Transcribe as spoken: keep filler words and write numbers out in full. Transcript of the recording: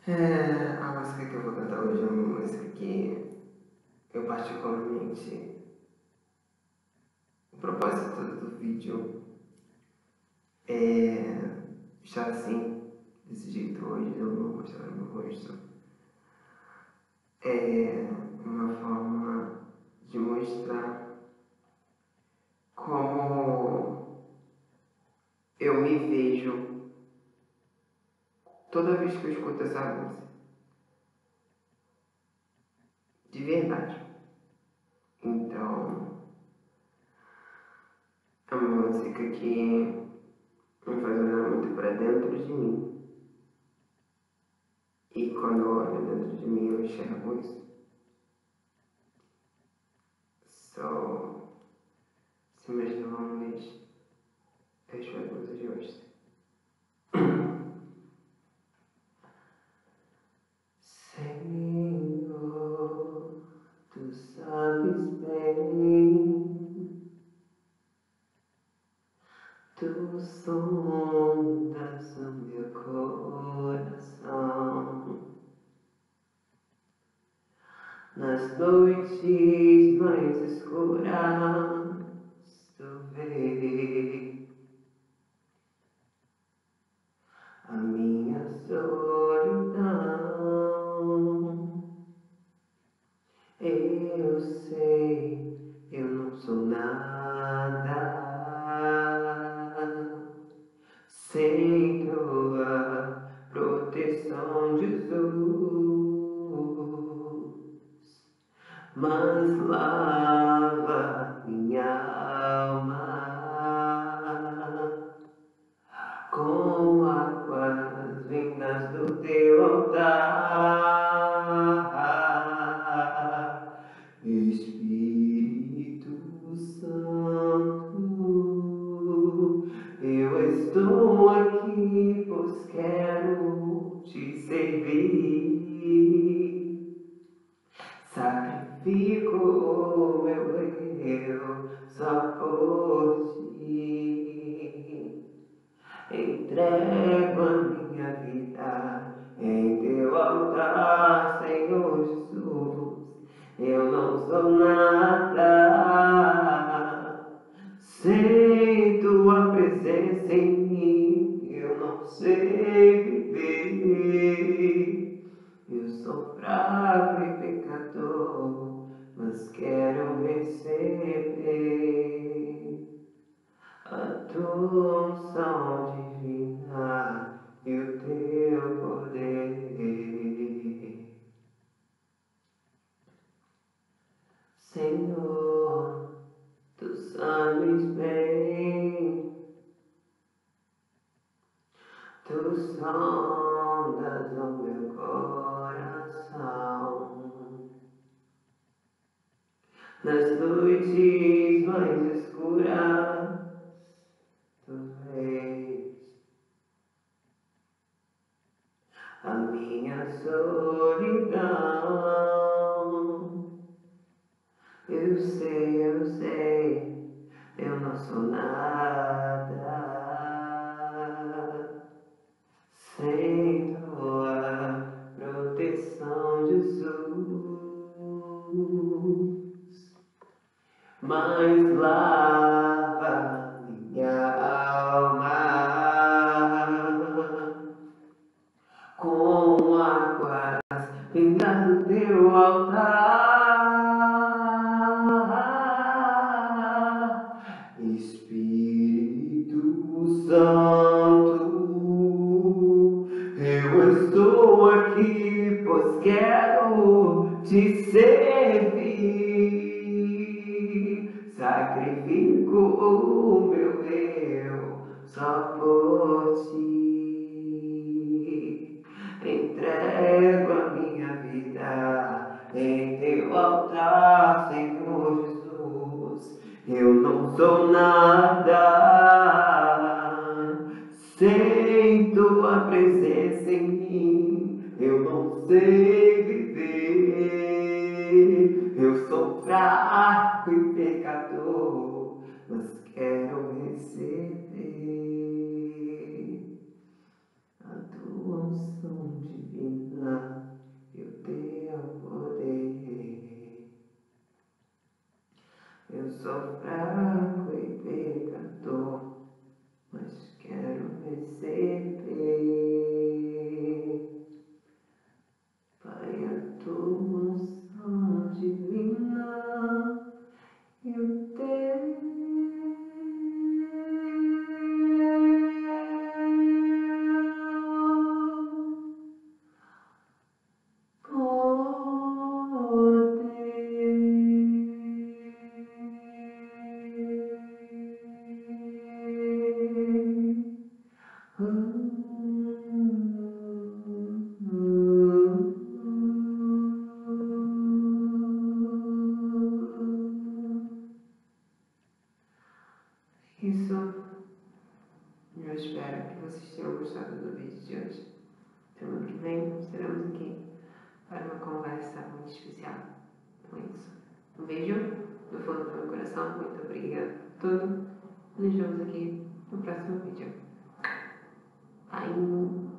É, a música que eu vou cantar hoje é uma música que eu particularmente... O propósito do vídeo é estar assim, desse jeito hoje, eu não vou mostrar o meu rosto. É uma forma de mostrar como eu me vejo toda vez que eu escuto essa música. De verdade. Então, é uma música que me faz olhar muito para dentro de mim. E quando eu olho dentro de mim, eu enxergo isso. So, sem mais delongas, eu espero que vocês gostem. Senhor, tu sabes bem, tu sondas o meu coração. Nas noites mais escuras, tu vês a minha solidão. Eu sei, eu não sou nada sem tua proteção, Jesus. Mas lava minha alma com águas vindas do teu altar. Espírito Santo, eu estou aqui, pois quero te servir. Sacrifico o meu eu só por ti. Entrego a minha vida em teu altar, Senhor Jesus. Eu não sou nada sem tua presença em mim. Eu não sei viver. Eu sou fraco e pecador, mas quero receber a tua unção divina e o teu poder. Senhor, tu sabes bem, tu sondas o meu coração. Nas noites mais escuras, tu vês a minha solidão. Eu sei, eu sei, eu não sou nada sem tua proteção, Jesus. Mas lava minha alma com águas vindas do teu altar. Espírito Santo, eu estou aqui, pois quero te servir. Sacrifico o meu eu só por ti. Entrego a minha vida em teu altar, Senhor Jesus. Eu não sou nada sem tua presença em mim. Eu não sei viver. Eu sou fraco e pecador, mas quero receber a tua unção divina e o teu poder. Eu sou fraco e pecador, mas quero receber, Pai, a tua unção divina e o teu Isso, eu espero que vocês tenham gostado do vídeo de hoje. Semana que vem estaremos aqui para uma conversa muito especial. Então é isso. Um beijo do fundo do meu coração, muito obrigada por tudo. Nos vemos aqui no próximo vídeo. Bye!